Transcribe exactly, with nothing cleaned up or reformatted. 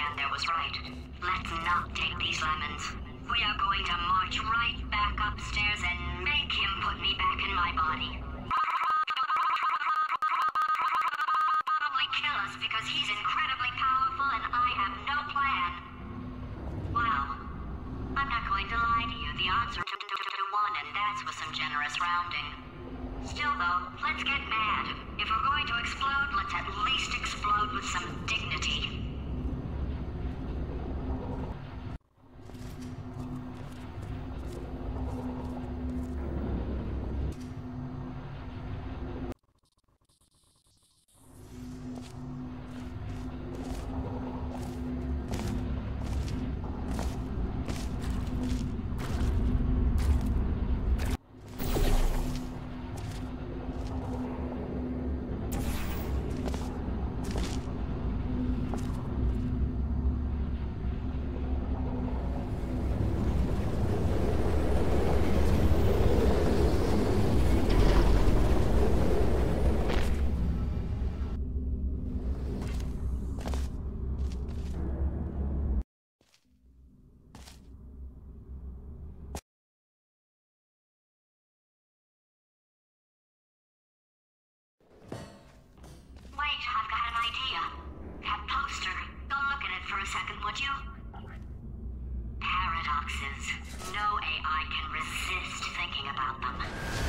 man there was right. Let's not take these lemons. We are going to march right back upstairs and make him put me back in my body. Probably kill us because he's incredibly powerful and I have no plan. Well, I'm not going to lie to you. The odds are two to one, and that's with some generous rounding. Still, though, let's get mad. If we're going to explode, let's at least explode with some dignity. Wait, I've got an idea. That poster. Go look at it for a second, would you? Paradoxes. No A I can resist thinking about them.